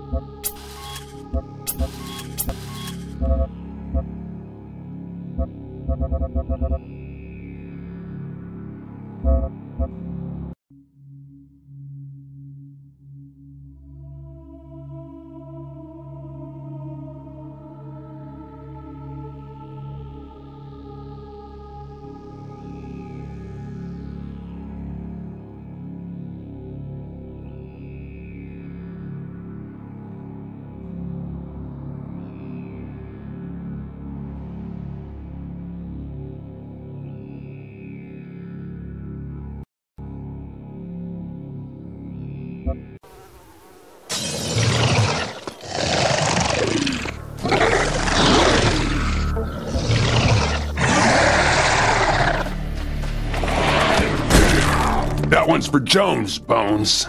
That one's for Jones, Bones.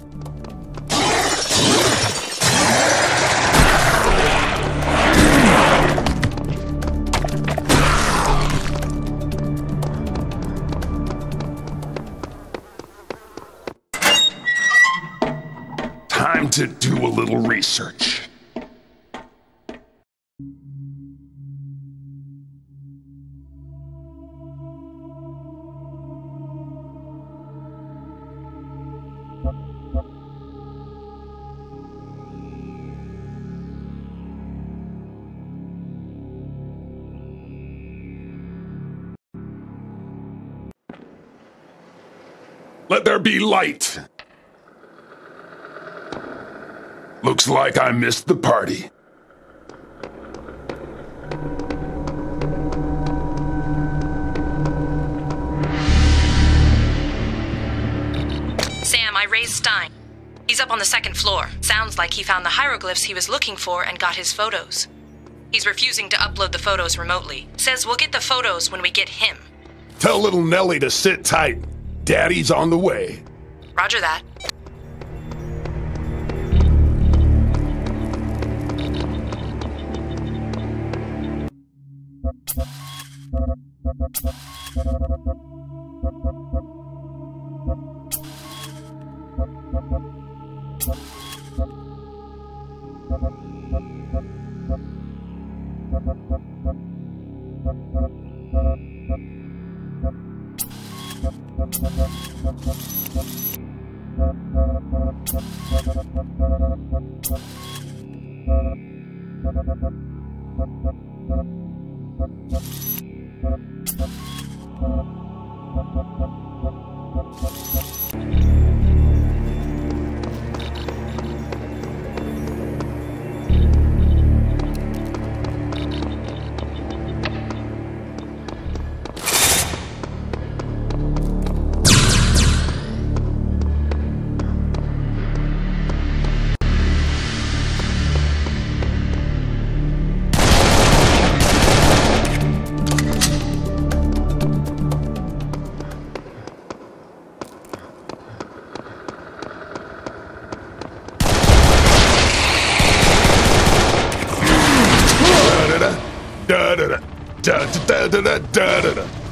Time to do a little research. Let there be light. Looks like I missed the party. Sam, I raised Stein. He's up on the second floor. Sounds like he found the hieroglyphs he was looking for and got his photos. He's refusing to upload the photos remotely. Says we'll get the photos when we get him. Tell little Nellie to sit tight. Daddy's on the way. Roger that. Da da da da da da da da da da.